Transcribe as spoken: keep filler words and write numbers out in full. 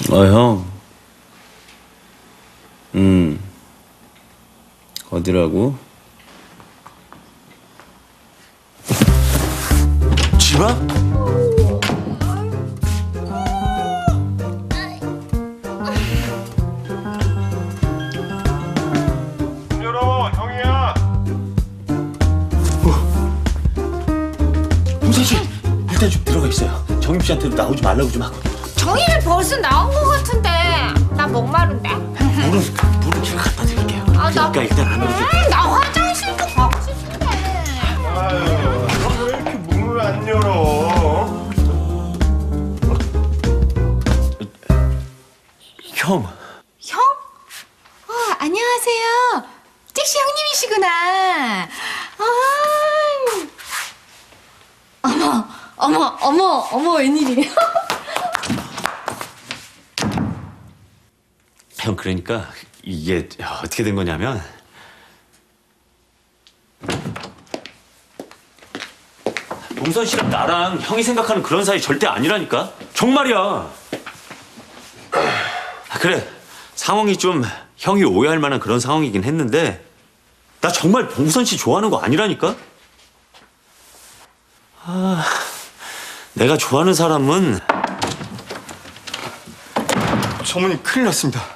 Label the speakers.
Speaker 1: 어, 형. 음. 어디라고?
Speaker 2: 집 앞?
Speaker 3: 문 열어, 형이야.
Speaker 2: 홍선 씨, 일단 좀 들어가 있어요. 정임 씨한테도 나오지 말라고 좀 하고.
Speaker 4: 정희는 벌써 나온 것 같은데. 나 목마른데.
Speaker 2: 물은 물은 제가 갖다 드릴게요.
Speaker 4: 아, 나-
Speaker 2: 그러니까 일단 안으로 좀.
Speaker 4: 음, 나 화장실도 가고 싶은데.
Speaker 3: 아유, 형 왜 이렇게 문을 안 열어?
Speaker 2: 형.
Speaker 4: 형? 어, 안녕하세요. 잭씨 형님이시구나. 아, 어머, 어머, 어머, 어머, 웬일이에요?
Speaker 2: 형, 그러니까 이게 어떻게 된 거냐면 봉선 씨랑 나랑 형이 생각하는 그런 사이 절대 아니라니까. 정말이야. 아, 그래, 상황이 좀 형이 오해할 만한 그런 상황이긴 했는데 나 정말 봉선 씨 좋아하는 거 아니라니까. 아, 내가 좋아하는 사람은
Speaker 3: 어머님 큰일 났습니다.